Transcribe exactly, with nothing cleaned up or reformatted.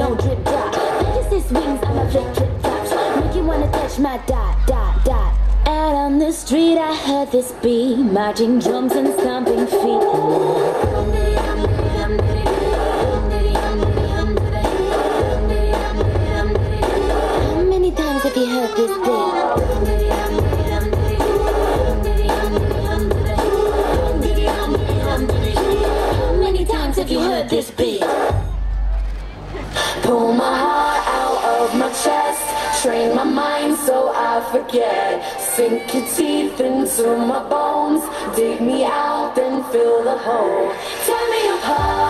no drip drop. Pegasus wings, I'm a flip flip flops. Make you wanna touch my dot dot dot. Out on the street, I heard this beat, marching drums and stomping feet. How many times have you heard this beat? How many times have you heard this beat? Pull my heart out of my chest, train my mind so I forget. Sink your teeth into my bones, dig me out, then fill the hole. Tear me apart.